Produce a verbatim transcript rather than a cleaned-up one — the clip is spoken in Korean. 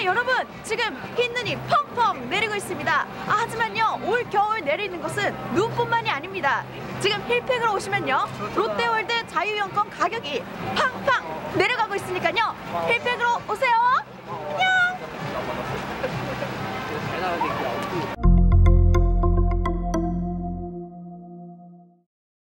네, 여러분 지금 흰눈이 펑펑 내리고 있습니다. 아, 하지만요 올 겨울 내리는 것은 눈뿐만이 아닙니다. 지금 힐팩으로 오시면요 롯데월드 자유이용권 가격이 팡팡 내려가고 있으니까요 힐팩으로 오세요.